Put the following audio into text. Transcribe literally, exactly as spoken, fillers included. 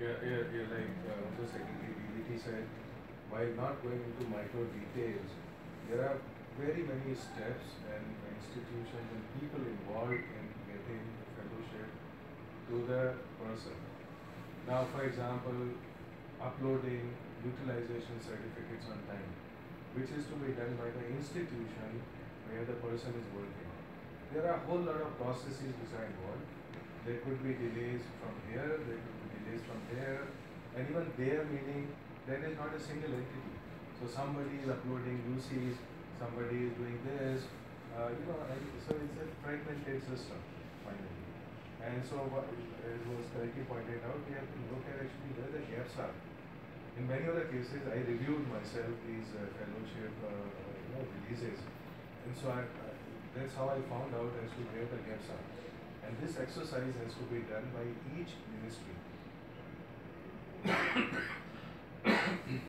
Yeah, yeah, yeah, like uh, the Secretary D V T said, while not going into micro details, there are very many steps and institutions and people involved in getting the fellowship to the person. Now, for example, uploading utilization certificates on time, which is to be done by the institution where the person is working. There are a whole lot of processes which are involved. There could be delays from here, there could be delays from there, and even there meaning there is not a single entity. So somebody is uploading U Cs, somebody is doing this, uh, you know, and so it's a fragmented system finally. And so what it was correctly pointed out, we have to look at actually where the gaps are. In many other cases, I reviewed myself these uh, fellowship uh, you know, releases, and so I, uh, that's how I found out as to where the gaps are. And this exercise has to be done by each ministry.